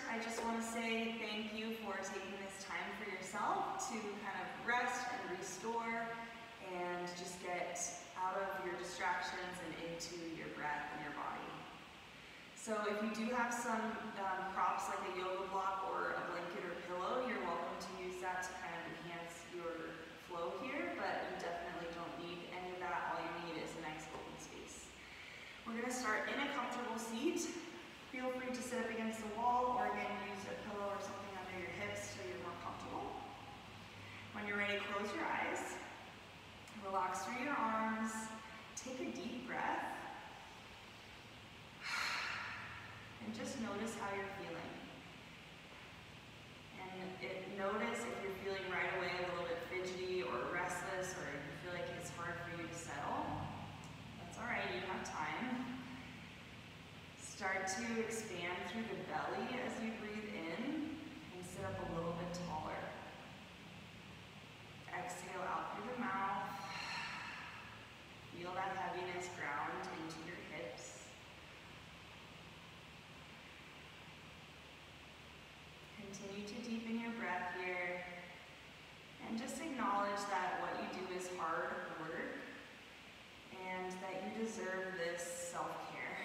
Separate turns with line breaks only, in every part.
I just want to say thank you for taking this time for yourself to kind of rest and restore and just get out of your distractions and into your breath and your body. So if you do have some props like a yoga block or a blanket or pillow, you're welcome to use that to kind of enhance your flow here, but you definitely don't need any of that. All you need is a nice open space. We're going to start in a comfortable seat. Feel free to sit up against the wall or again use a pillow or something under your hips so you're more comfortable. When you're ready, close your eyes. Relax through your arms. Take a deep breath. And just notice how you're feeling. And notice if you're feeling right away a little bit fidgety or restless or you feel like it's hard for you to settle. That's all right, you have time. Start to expand through the belly as you breathe in and sit up a little bit taller. Exhale out through the mouth. Feel that heaviness ground into your hips. Continue to deepen your breath here and just acknowledge that what you do is hard work and that you deserve this self-care.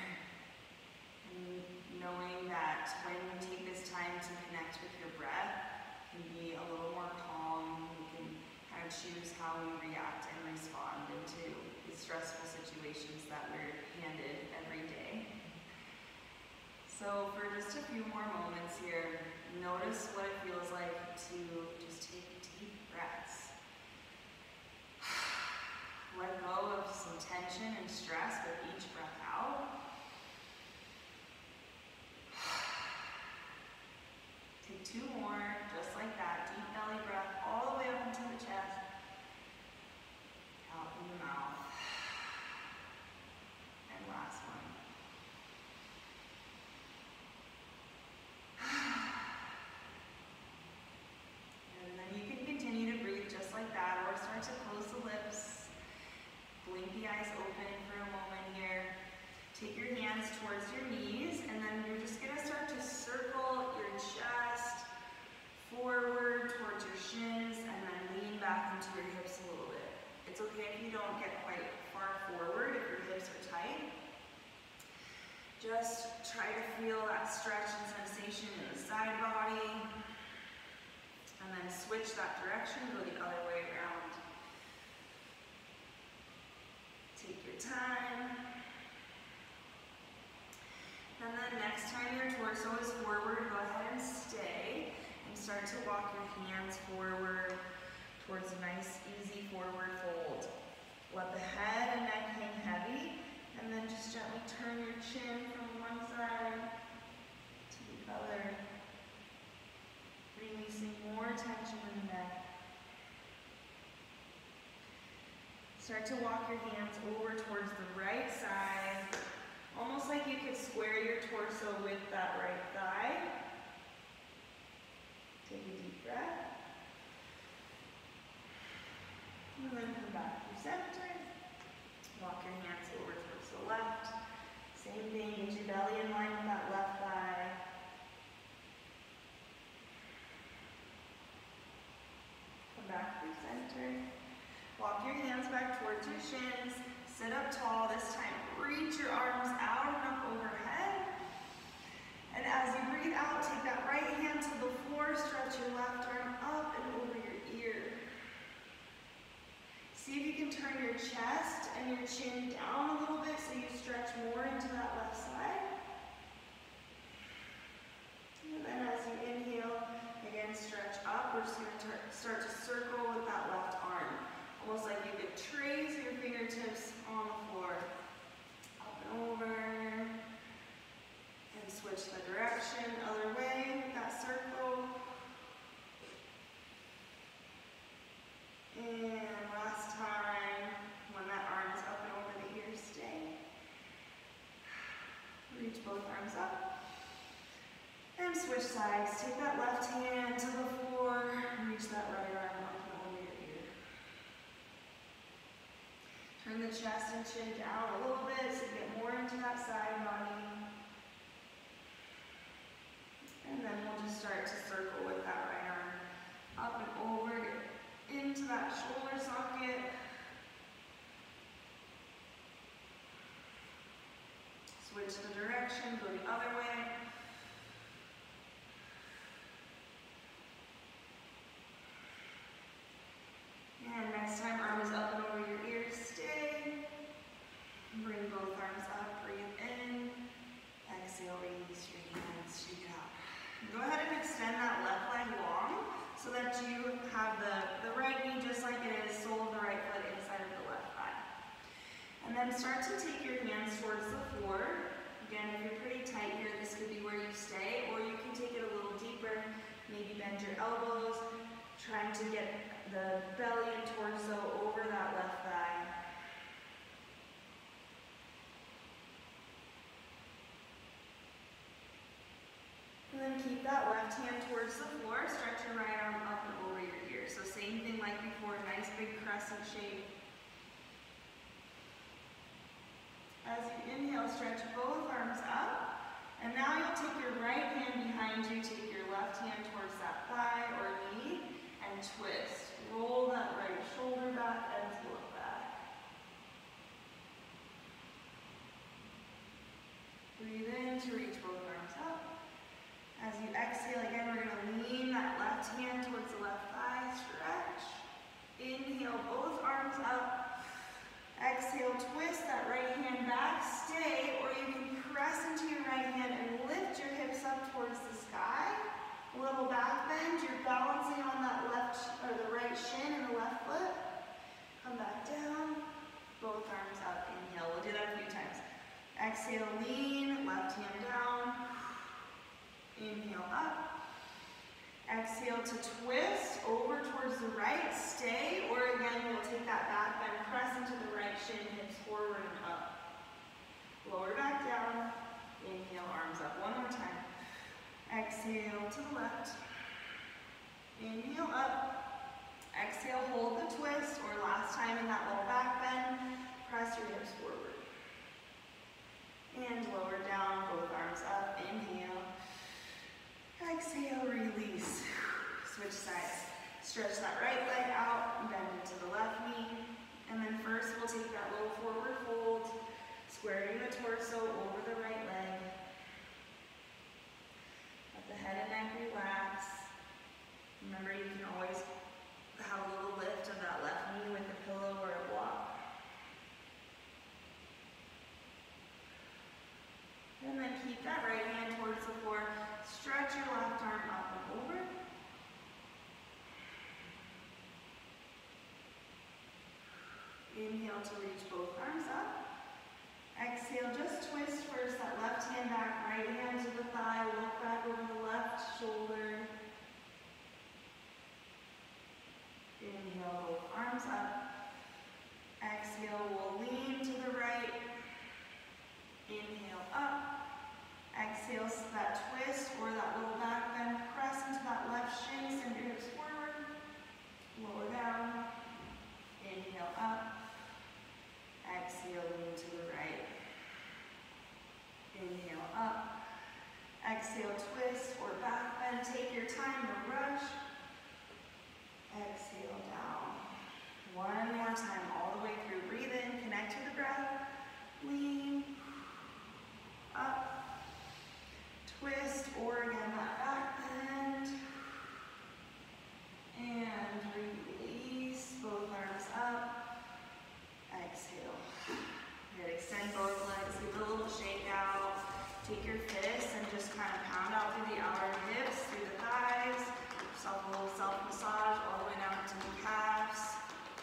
Knowing that when you take this time to connect with your breath, you can be a little more calm. We can kind of choose how we react and respond into the stressful situations that we're handed every day. So for just a few more moments here, notice what it feels like to just take deep breaths. Let go of some tension and stress with each breath out. Take two more, just like that. Deep belly breath all the way up into the chest. Out in the mouth. And last one. And then you can continue to breathe just like that or start to close the lips. Blink the eyes open for a moment here. Take your hands towards your knees and then you're just going to start to circle your chest forward towards your shins and then lean back into your hips a little bit. It's okay if you don't get quite far forward if your hips are tight. Just try to feel that stretch and sensation in the side body and then switch that direction, go the other way around. Take your time. And then next time your torso is forward, go ahead and stay and start to walk your hands forward towards a nice, easy forward fold. Let the head and neck hang heavy, and then just gently turn your chin from one side to the other, releasing more tension in the neck. Start to walk your hands over towards the right side. Almost like you could square your torso with that right thigh. Take a deep breath. And then come back to center. Walk your hands over towards the left. Same thing, get your belly in line with that left thigh. Come back to center. Walk your hands back towards your shins. Sit up tall this time. Reach your arms out and up overhead. And as you breathe out, take that right hand to the floor. Stretch your left arm up and over your ear. See if you can turn your chest and your chin down a little bit so you stretch more into that left side. And then as you inhale, again stretch up. We're just going to start to circle with that left arm. Almost like you could trace your fingertips on the floor. Up and over. And switch the direction, other way with that circle. And last time, when that arm is up and over the ear, stay. Reach both arms up. And switch sides. Take that left hand to the floor. Reach that right arm up and over your ear. Turn the chest and chin down a little bit so you get more into that side body. And then we'll just start to circle with that right arm up and over, get into that shoulder socket. Switch the direction, go the other way. And next time, arm is up and over your ears, stay. Bring both arms up, breathe in. Exhale, release your hands, shake it out. Go ahead and extend that left leg long so that you have the right knee just like it is, sole of the right foot inside of the left thigh. And then start to take your hands towards the floor. Again, if you're pretty tight here, this could be where you stay, or you can take it a little deeper. Maybe bend your elbows, trying to get the belly and torso over that left thigh. And then keep that left hand towards the floor. Stretch your right arm up and over your ear. So same thing like before, nice big crescent shape. As you inhale, stretch both arms up. And now you'll take your right hand behind you, take your left hand towards that thigh or knee, and twist. Roll that right shoulder back and look back. Breathe in to reach both arms up. As you exhale, again, we're going to lean that left hand towards the left thigh, stretch. Inhale, both arms up. Exhale, twist that right hand back, stay, or you can press into your right hand and lift your hips up towards the sky. A little back bend, you're balancing on that left, or the right shin and the left foot. Come back down, both arms up, inhale. We'll do that a few times. Exhale, lean, left hand down. Inhale up. Exhale to twist over towards the right, stay, or again, we'll take that back bend, press into the right shin, hips forward and up. Lower back down, inhale, arms up. One more time. Exhale to the left. Inhale up. Exhale, hold the twist, or last time in that little back bend, press your hips forward. And lower down, both arms up, inhale. Exhale, release. Switch sides. Stretch that right leg out, bend into the left knee. And then first we'll take that little forward fold, squaring the torso over the right leg. Let the head and neck relax. Remember, you can always have a little lift of that left knee with a pillow or a block. And then keep that right hand towards the floor. Stretch your left arm up and over. Inhale to reach both arms up. Exhale, just twist first that left hand back, right hand to the thigh, look back over the left shoulder. Inhale, both arms up. Exhale, we'll lean to the right. Inhale up. Exhale, so that twist or that little back bend, press into that left shin, send your hips forward, lower down, inhale up, exhale, lean to the right, inhale up, exhale, twist or back bend, take your time, no rush, exhale down. One more time, all the way through, breathe in, connect to the breath, lean, up, twist, or again, that back bend, and release, both arms up, exhale. Good, extend both legs, give it a little shake out, take your fists and just kind of pound out through the outer hips, through the thighs, yourself a little self-massage all the way down to the calves.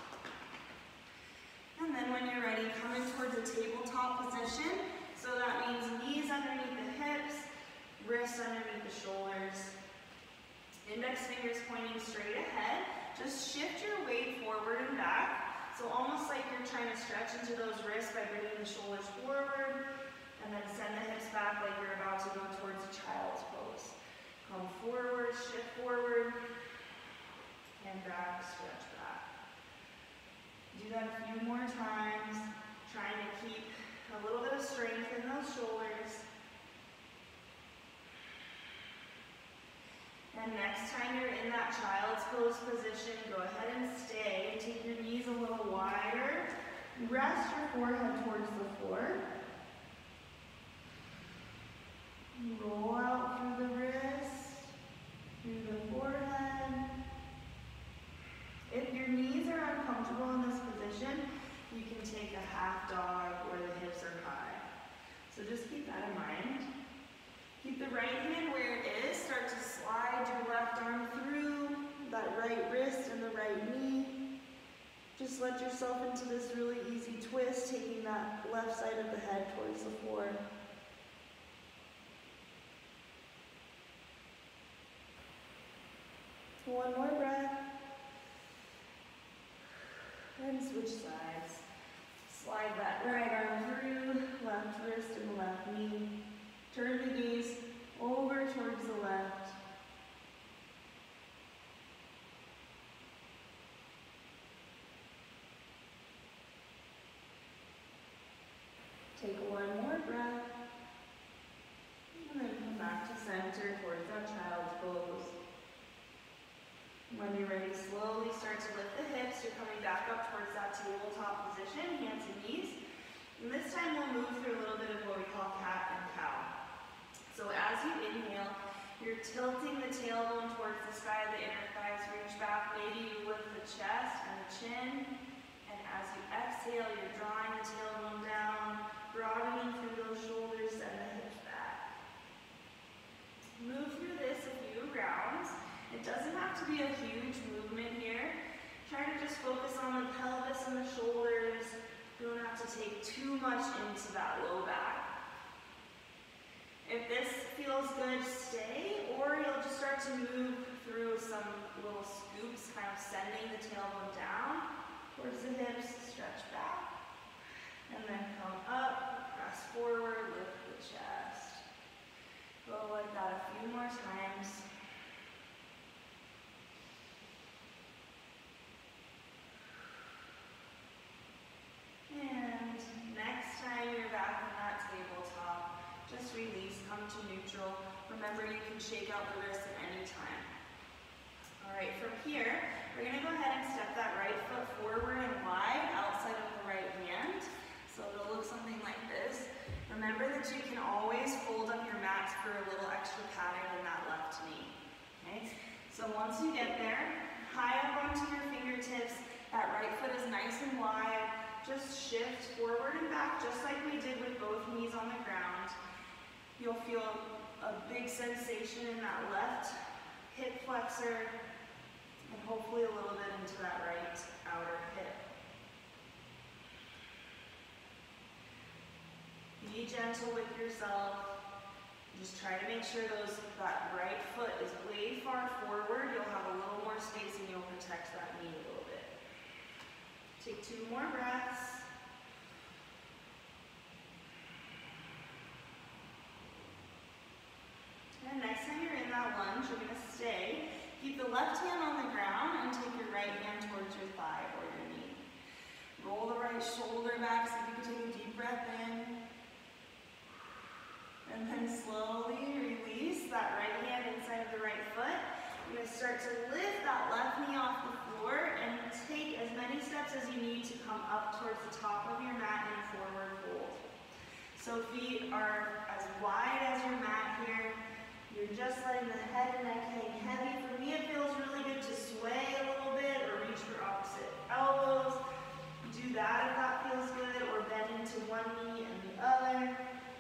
And then when you're ready, come in towards a tabletop position, so that means knees underneath the hips, wrists underneath the shoulders, index fingers pointing straight ahead. Just shift your weight forward and back. So almost like you're trying to stretch into those wrists by bringing the shoulders forward, and then send the hips back like you're about to go towards a child's pose. Come forward, shift forward, and back, stretch back. Do that a few more times, trying to keep a little bit of strength in those shoulders. And next time you're in that child's pose position, go ahead and stay. Take your knees a little wider. Rest your forehead towards the floor. Roll out through the wrist, through the forehead. If your knees are uncomfortable in this position, you can take a half dog where the hips are high. So just keep that in mind. Keep the right hand where it is. Start to slide your left arm through that right wrist and the right knee. Just let yourself into this really easy twist, taking that left side of the head towards the floor. One more breath. And switch sides. Slide that right arm through, left wrist and left knee. Turn the gaze over towards the left. Take one more breath. And then come back to center towards that child's pose. When you're ready, slowly start to lift the hips. You're coming back up towards that tabletop position, hands and knees. And this time we'll move through a little bit of what we call cat and cow. So as you inhale, you're tilting the tailbone towards the sky of the inner thighs. Reach back, maybe you lift the chest and the chin. And as you exhale, you're drawing the tailbone down, broadening through those shoulders and the hips back. Move through this a few rounds. It doesn't have to be a huge movement here. Try to just focus on the pelvis and the shoulders. You don't have to take too much into that low back. If this feels good, stay, or you'll just start to move through some little scoops, kind of sending the tailbone down towards the hips, stretch back, and then come up, press forward, lift the chest. Go like that a few more times. And next time you're back on that tabletop, just release, come to neutral. Remember, you can shake out the wrist at any time. All right, from here, we're gonna go ahead and step that right foot forward and wide outside of the right hand. So it'll look something like this. Remember that you can always fold up your mats for a little extra padding in that left knee. Okay, so once you get there, high up onto your fingertips, that right foot is nice and wide. Just shift forward and back, just like we did with both knees on the ground. You'll feel a big sensation in that left hip flexor, and hopefully a little bit into that right outer hip. Be gentle with yourself. Just try to make sure that right foot is way far forward. You'll have a little more space and you'll protect that knee a little bit. Take 2 more breaths. And next time you're in that lunge, you're going to stay. Keep the left hand on the ground and take your right hand towards your thigh or your knee. Roll the right shoulder back so you can take a deep breath in. And then slowly release that right hand inside of the right foot. You're going to start to lift that left knee off the floor and take as many steps as you need to come up towards the top of your mat in a forward fold. So feet are as wide as your mat here. You're just letting the head and neck hang heavy. For me, it feels really good to sway a little bit or reach for opposite elbows. Do that if that feels good, or bend into one knee and the other.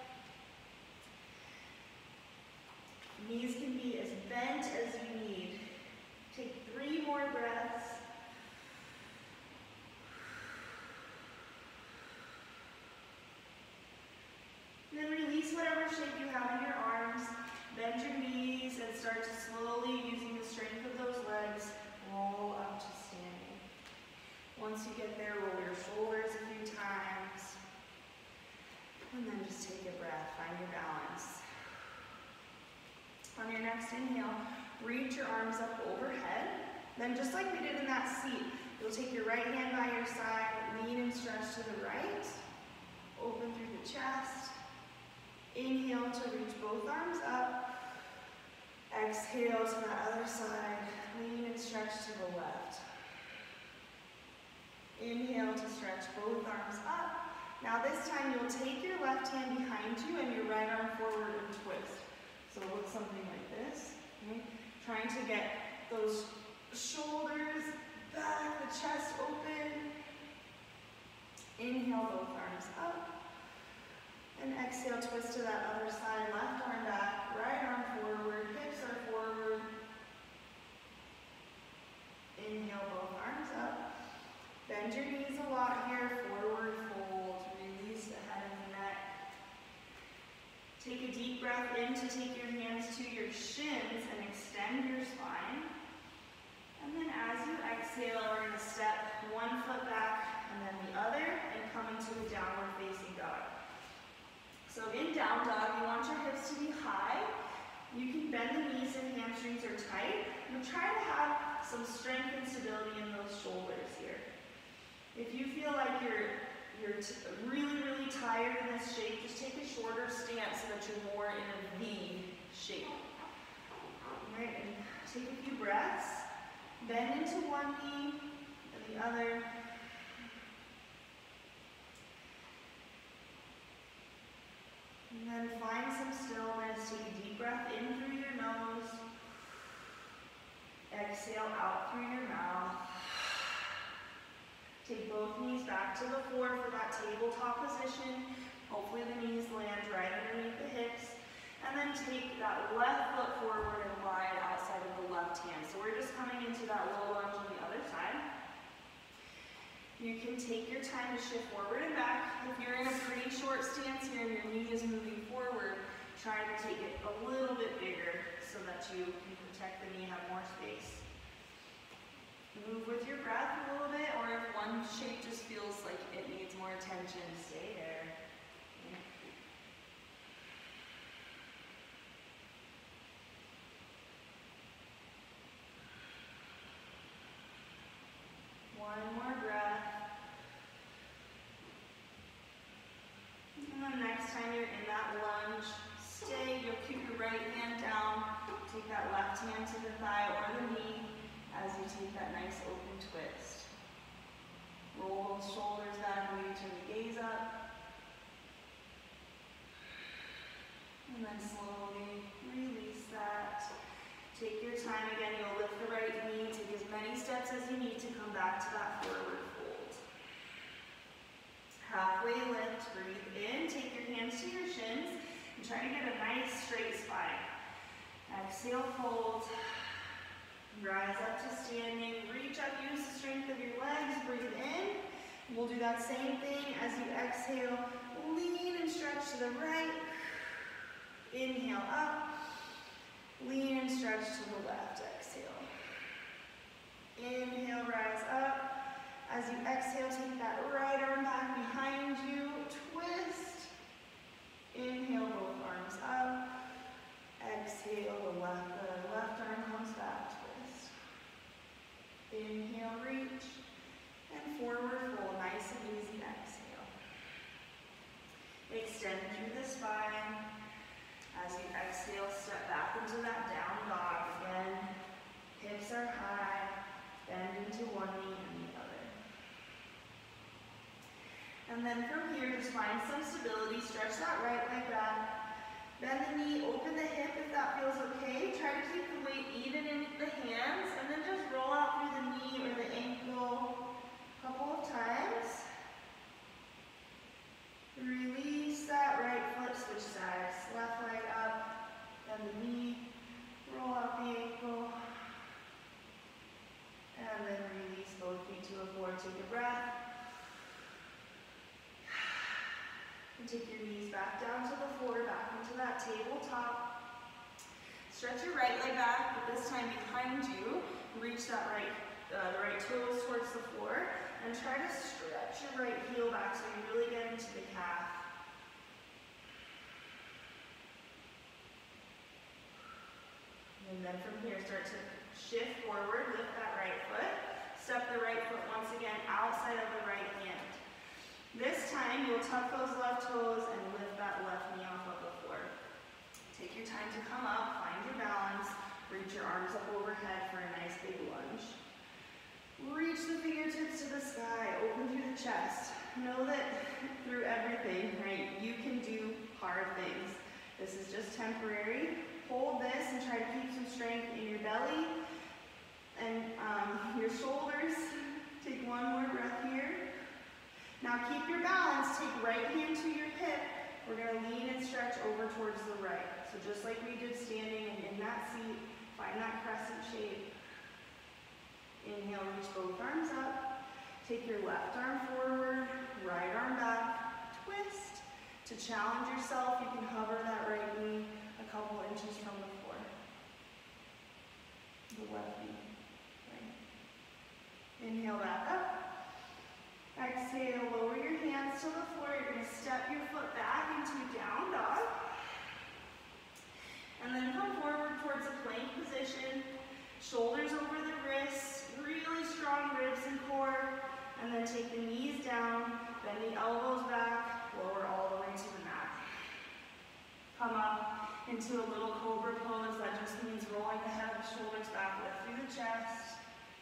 Knees can be as bent as you need. Take 3 more breaths. And then release whatever shape you have in your arms. Bend your knees and start to slowly, using the strength of those legs, roll up to standing. Once you get there, roll your shoulders a few times. And then just take a breath, find your balance. On your next inhale, reach your arms up overhead. Then just like we did in that seat, you'll take your right hand by your side, lean and stretch to the right, open through the chest. Inhale to reach both arms up. Exhale to the other side. Lean and stretch to the left. Inhale to stretch both arms up. Now this time you'll take your left hand behind you and your right arm forward and twist. So it looks something like this. Okay? Trying to get those shoulders back, the chest open. Inhale, both arms up. And exhale, twist to that other side. Left arm back, right arm forward, hips are forward. Inhale, both arms up. Bend your knees a lot here, forward fold. Release the head and the neck. Take a deep breath in to take your hands to your shins and extend your spine. And then as you exhale, we're going to step one foot back and then the other and come into a downward facing dog. So in down dog, you want your hips to be high. You can bend the knees and hamstrings are tight. And try to have some strength and stability in those shoulders here. If you feel like you're really tired in this shape, just take a shorter stance so that you're more in a V shape. All right, and take a few breaths. Bend into one knee and the other. And then find some stillness. Take a deep breath in through your nose. Exhale out through your mouth. Take both knees back to the floor for that tabletop position. Hopefully the knees land right underneath the hips. And then take that left foot forward and wide outside of the left hand. So we're just coming into that low lunge on the other side. You can take your time to shift forward and back. If you're in a pretty short stance here and your knee is moving forward, try to take it a little bit bigger so that you can protect the knee, have more space. Move with your breath a little bit, or if one shape just feels like it needs more attention, stay there. One more breath. And then next time you're in that lunge, stay. You'll keep your right hand down. Take that left hand to the thigh or the knee as you take that nice open twist. Roll those shoulders back, maybe turn the gaze up. And then slowly release that. Take your time again, you'll lift the right knee, take as many steps as you need to come back to that forward fold. Halfway lift, breathe in, take your hands to your shins, and try to get a nice straight spine. Exhale, fold. Rise up to standing, reach up, use the strength of your legs, breathe in. We'll do that same thing as you exhale, lean and stretch to the right. Inhale up. Lean and stretch to the left, exhale. Inhale, rise up. As you exhale, take that right arm back behind you, twist. Inhale, both arms up. Exhale, the left arm comes back, twist. Inhale, reach, and forward fold, nice and easy, exhale. Extend through the spine. As you exhale, step back into that down dog again. Hips are high, bend into one knee and the other. And then from here, just find some stability. Stretch that right leg back. Bend the knee, open the hip if that feels okay. Try to keep the weight even in the hands, and then just roll out through the knee or the ankle a couple of times. Release that right foot, switch sides. Left leg up, bend the knee, roll out the ankle, and then release both feet to the floor. Take a breath. And take your knees back down to the floor, back into that tabletop. Stretch your right leg back, but this time behind you. Reach that the right toes towards the floor, and try to stretch your right heel back so you really get into the calf. And then from here, start to shift forward, lift that right foot. Step the right foot once again outside of the right hand. This time, you'll tuck those left toes and lift that left knee off of the floor. Take your time to come up, find your balance.
know that through everything, right, you can do hard things. This is just temporary. Hold this and try to keep some strength in your belly and your shoulders. Take one more breath here. Now keep your balance. Take right hand to your hip. We're going to lean and stretch over towards the right. So just like we did standing and in that seat, find that crescent shape. Inhale, reach both arms up. Take your left arm forward, right arm back, twist. To challenge yourself, you can hover that right knee a couple inches from the floor. The left knee. Right. Inhale back up. Exhale, lower your hands to the floor. You're going to step your foot back into down dog. And then come forward towards a plank position. Shoulders over the wrists, really strong ribs and core. And then take the knees down, bend the elbows back, lower all the way to the mat. Come up into a little cobra pose. That just means rolling the head, shoulders back, lift through the chest.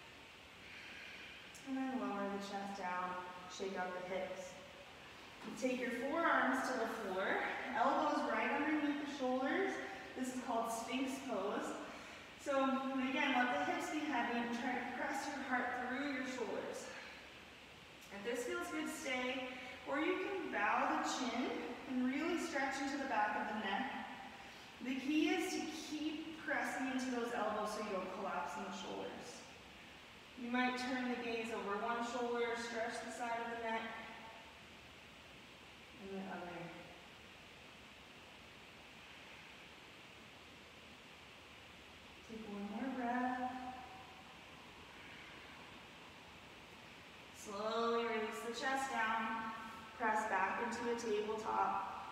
And then lower the chest down, shake out the hips. Take your forearms to the floor, elbows right underneath the shoulders. This is called Sphinx pose. So again, let the hips be heavy and try to press your heart through your shoulders. If this feels good, stay. Or you can bow the chin and really stretch into the back of the neck. The key is to keep pressing into those elbows so you don't collapse in the shoulders. You might turn the gaze over one shoulder, stretch the side of the neck, and the other. Take one more breath. Slowly release the chest down, press back into a tabletop.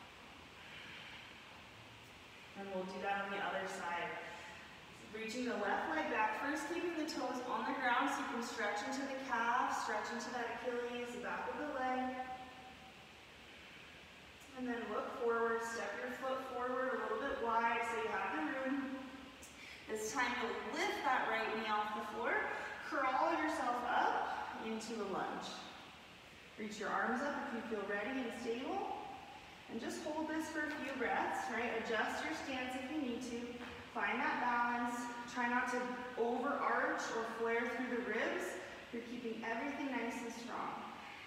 And we'll do that on the other side. Reaching the left leg back, first keeping the toes on the ground so you can stretch into the calf, stretch into that Achilles, the back of the leg. And then look forward, step your foot forward a little bit wide so you have the room. It's time to lift that right knee off the floor, crawl yourself up into a lunge. Reach your arms up if you feel ready and stable. And just hold this for a few breaths, right? Adjust your stance if you need to. Find that balance. Try not to overarch or flare through the ribs. You're keeping everything nice and strong.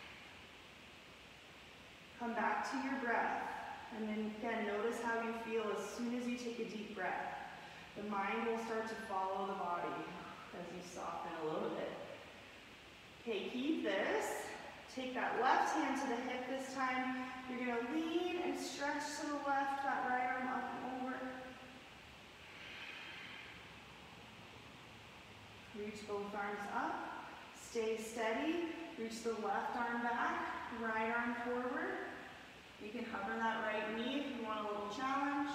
Come back to your breath. And then again, notice how you feel as soon as you take a deep breath. The mind will start to follow the body as you soften a little bit. Okay, keep this. Take that left hand to the hip this time. You're going to lean and stretch to the left, that right arm up and over. Reach both arms up. Stay steady. Reach the left arm back, right arm forward. You can hover that right knee if you want a little challenge.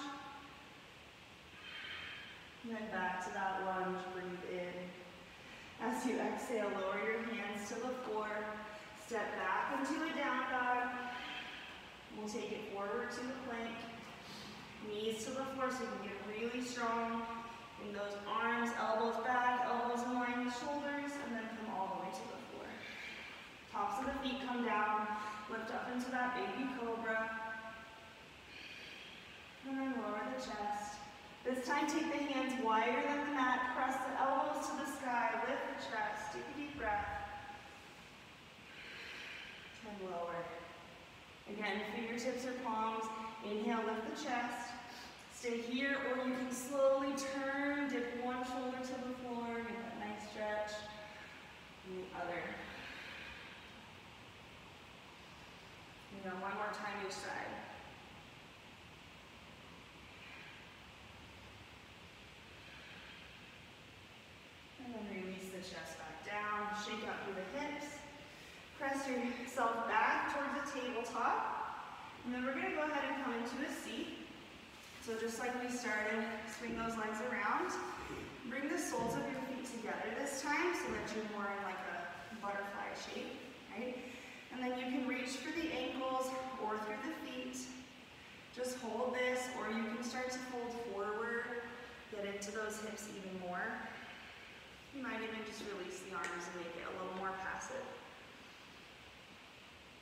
And then back to that lunge, breathe in. As you exhale, lower your hands to the floor. Step back into a down dog. We'll take it forward to the plank. Knees to the floor so you can get really strong in those arms, elbows back, elbows in line with shoulders, and then come all the way to the floor. Tops of the feet come down, lift up into that baby cobra. And then lower the chest. This time take the hands wider than the mat, press the elbows to the sky, lift the chest, take a deep breath. And lower. Again, fingertips or palms. Inhale, lift the chest. Stay here, or you can slowly turn, dip one shoulder to the floor, get that nice stretch. And the other. And then one more time each side. And then release the chest back down, shake out through the hips. Press yourself back towards the tabletop. And then we're going to go ahead and come into a seat. So just like we started, swing those legs around. Bring the soles of your feet together this time so that you're more in like a butterfly shape, right? And then you can reach for the ankles or through the feet. Just hold this, or you can start to fold forward, get into those hips even more. You might even just release the arms and make it a little more passive.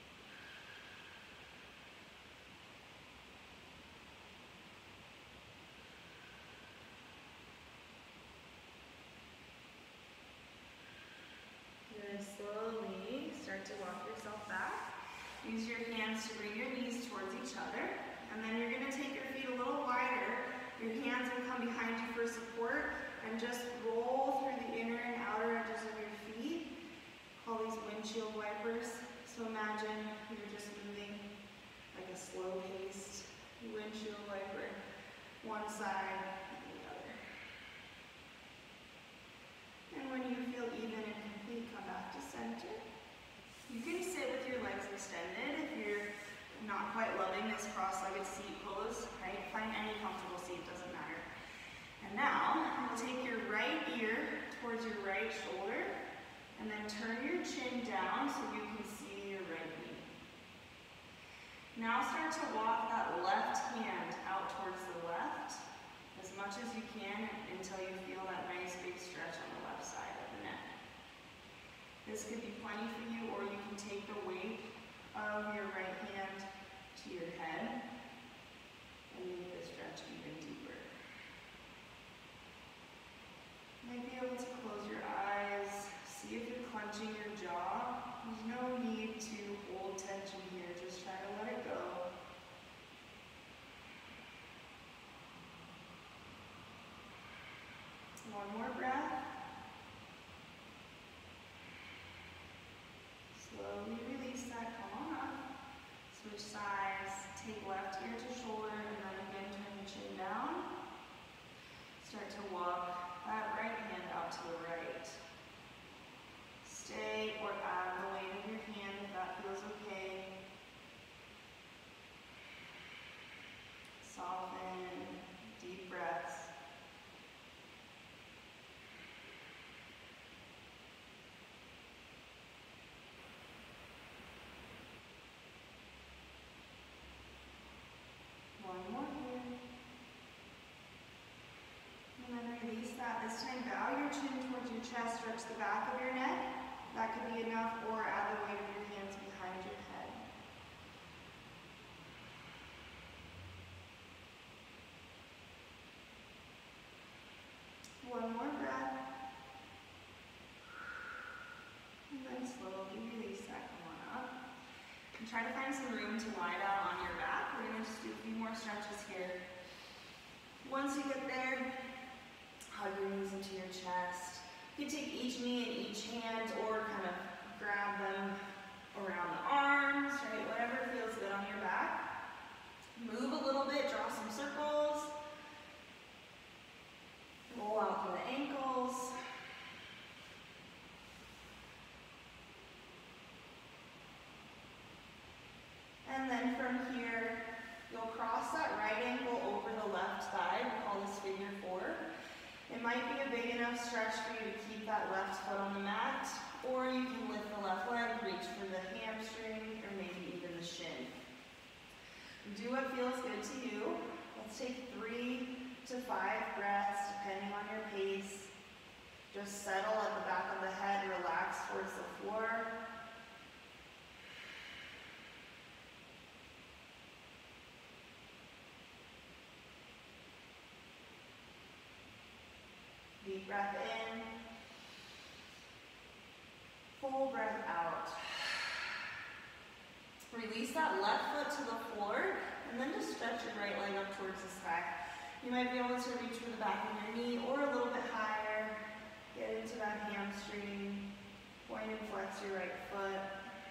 hands to bring your knees towards each other. And then you're going to take your feet a little wider. Your hands will come behind you for support. And just roll through the inner and outer edges of your feet. Call these windshield wipers. So imagine you're just moving like a slow-paced windshield wiper, one side and the other. And when you feel even and complete, come back to center. You can sit with your legs extended if you're not quite loving this cross-legged seat pose, right? Find any comfortable seat, doesn't matter. And now, you'll take your right ear towards your right shoulder, and then turn your chin down so you can see your right knee. Now start to walk that left hand out towards the left as much as you can until you feel that nice big stretch on the left side of the neck. This could be plenty for you, or you can take the weight of your right hand to your head and make the stretch even deeper. You might be able to close your eyes, see if you're clenching your jaw. There's no need to hold tension here, just try to let it go. One more breath. Slowly release that, come on up. Switch sides, take left ear to shoulder, and then again turn the chin down. Start to walk that right hand out to the right. Stay or add the weight of your hand if that feels okay. Soften, deep breaths. One more here. And then release that. This time, bow your chin towards your chest, stretch the back of your neck. That could be enough, or add the weight of your hands behind your head. One more breath. And then slowly release that, come on up. And try to find some room to lie down on your back. We're going to just do a few more stretches here. Once you get there, hug your knees into your chest. You can take each knee in each hand or kind of grab them around the arms, right? Whatever feels good on your back. Move a little bit, draw some circles. Roll out through the ankles. And then from here, you'll cross that right ankle over the left thigh. We call this figure 4. It might be a big enough stretch for you to keep that left foot on the mat, or you can lift the left leg, reach for the hamstring, or maybe even the shin. Do what feels good to you. Let's take 3 to 5 breaths, depending on your pace. Just settle at the back of the head, relax towards the floor. Deep breath in, full breath out. Release that left foot to the floor, and then just stretch your right leg up towards the sky. You might be able to reach for the back of your knee or a little bit higher. Get into that hamstring. Point and flex your right foot.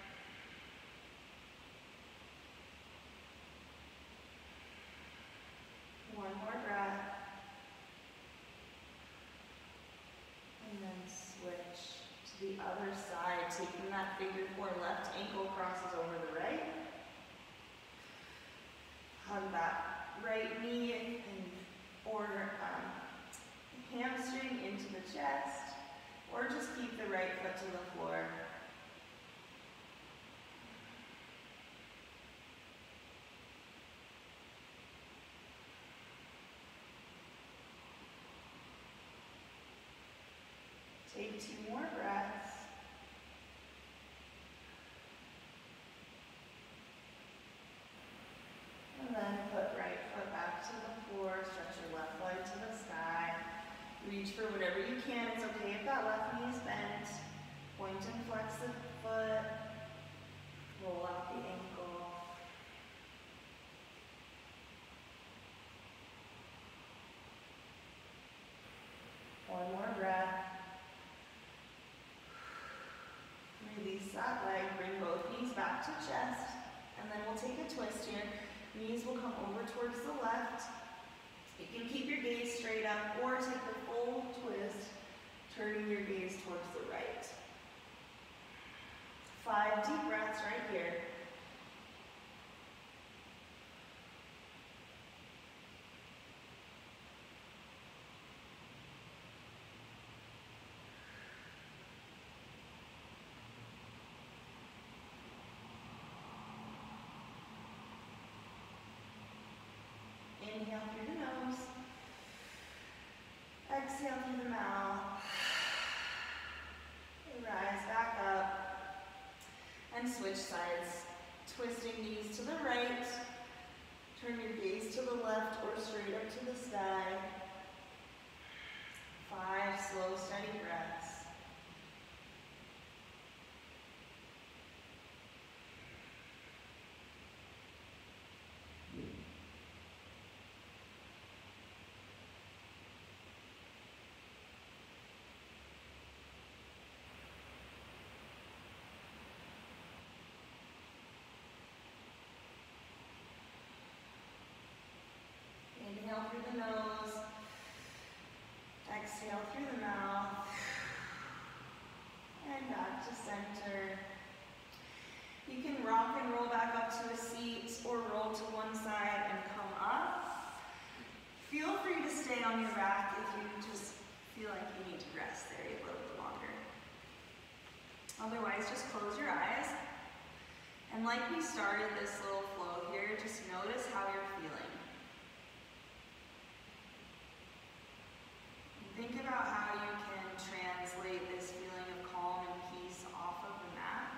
One more breath. And then switch to the other side, taking that figure 4, left ankle crosses over the right. Hug that right knee or hamstring into the chest, or just keep the right foot to the floor. Take 2 more breaths. And then put right foot back to the floor, stretch your left leg to the sky. Reach for whatever you can. It's okay if that left knee is bent. Point and flex the foot. Roll out the ankle. One more breath. Release that leg, bring both knees back to chest, and then we'll take a twist here. Knees will come over towards the left. You can keep your gaze straight up or take the full twist, turning your gaze towards the right. 5 deep breaths right here. Inhale through the nose. Exhale through the mouth. Rise back up. And switch sides. Twisting knees to the right. Turn your gaze to the left or straight up to the sky. 5 slow, steady breaths. Inhale through the nose. Exhale through the mouth. And back to center. You can rock and roll back up to a seat or roll to one side and come up. Feel free to stay on your back if you just feel like you need to rest there a little bit longer. Otherwise, just close your eyes. And like we started this little flow here, just notice how you're feeling. Think about how you can translate this feeling of calm and peace off of the mat.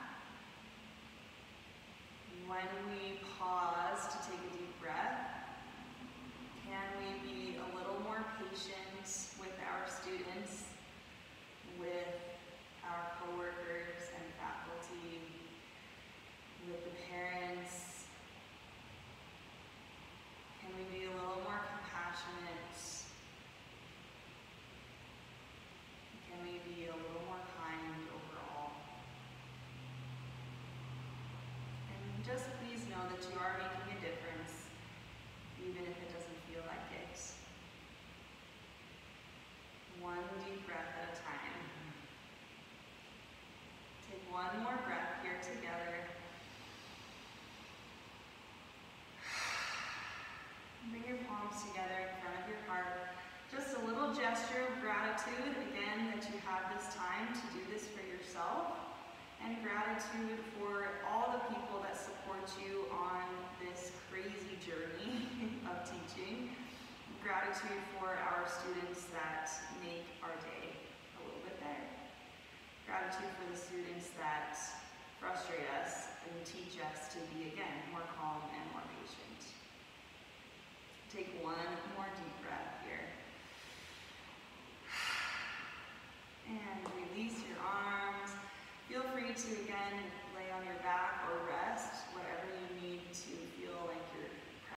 When we pause to take a deep breath, can we be a little more patient with our students, with our coworkers and faculty, with the parents? Can we be a little more compassionate? Can we be a little more kind overall? And just please know that you are making a difference, even if it doesn't feel like it. One deep breath at a time. Take one more breath here together. Bring your palms together in front of your heart. Just a little gesture of gratitude, again, that you have this time to do this for yourself, and gratitude for all the people that support you on this crazy journey of teaching. Gratitude for our students that make our day a little bit better. Gratitude for the students that frustrate us and teach us to be, again, more calm and more patient. Take one more deep breath here. And release your arms. Feel free to, again, lay on your back or rest.